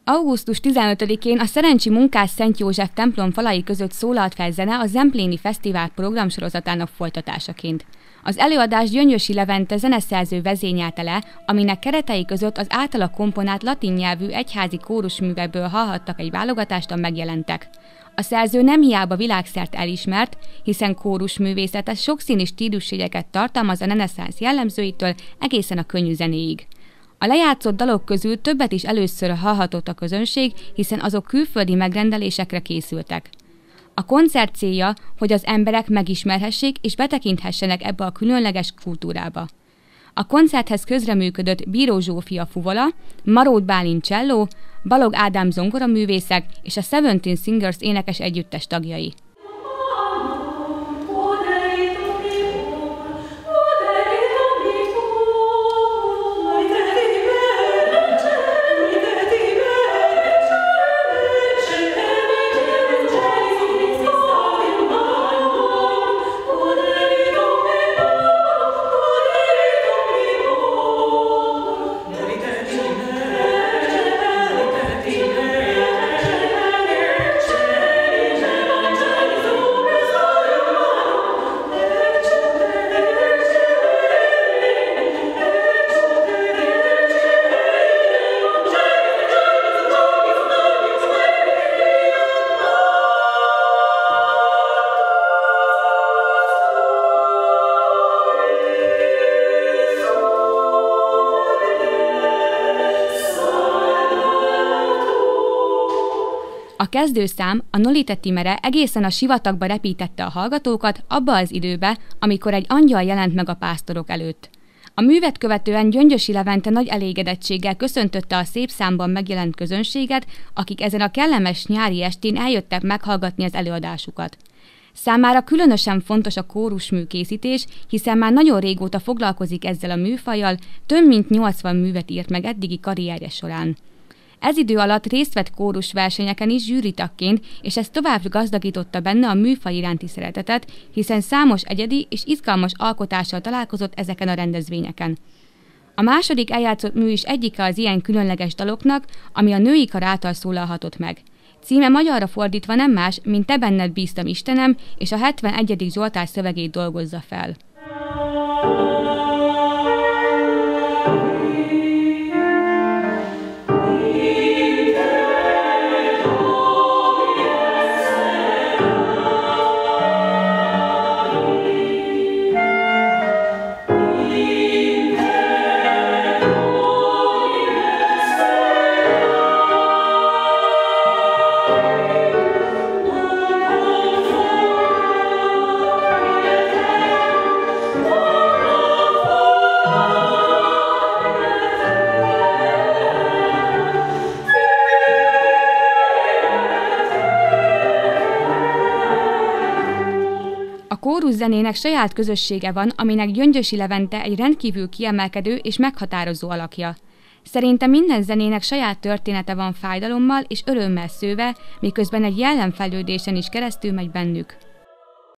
Augusztus 15-én a Szerencsi Munkás Szent József templom falai között szólalt fel zene a Zempléni Fesztivál programsorozatának folytatásaként. Az előadást Gyöngyösi Levente zeneszerző vezényelte le, aminek keretei között az általa komponált latin nyelvű egyházi kórusművekből hallhattak egy válogatást a megjelentek. A szerző nem hiába világszerte elismert, hiszen kórusművészete sokszínű stílusjegyeket tartalmaz a reneszánsz jellemzőitől egészen a könnyű zenéig. A lejátszott dalok közül többet is először hallhatott a közönség, hiszen azok külföldi megrendelésekre készültek. A koncert célja, hogy az emberek megismerhessék és betekinthessenek ebbe a különleges kultúrába. A koncerthez közreműködött Bíró Zsófia fuvola, Marót Bálint cselló, Balog Ádám zongoraművészek és a Seventeen Singers énekes együttes tagjai. A kezdőszám, a Nolite Timere egészen a sivatagba repítette a hallgatókat abba az időbe, amikor egy angyal jelent meg a pásztorok előtt. A művet követően Gyöngyösi Levente nagy elégedettséggel köszöntötte a szép számban megjelent közönséget, akik ezen a kellemes nyári estén eljöttek meghallgatni az előadásukat. Számára különösen fontos a kórusmű készítés, hiszen már nagyon régóta foglalkozik ezzel a műfajjal, több mint 80 művet írt meg eddigi karrierje során. Ez idő alatt részt vett kórusversenyeken is zsűritagként, és ez tovább gazdagította benne a műfaj iránti szeretetet, hiszen számos egyedi és izgalmas alkotással találkozott ezeken a rendezvényeken. A második eljátszott mű is egyike az ilyen különleges daloknak, ami a női kar által szólalhatott meg. Címe magyarra fordítva nem más, mint Te benned bíztam Istenem, és a 71. Zsoltár szövegét dolgozza fel. A kóruszenének saját közössége van, aminek Gyöngyösi Levente egy rendkívül kiemelkedő és meghatározó alakja. Szerinte minden zenének saját története van fájdalommal és örömmel szőve, miközben egy jellemfejlődésen is keresztül megy bennük.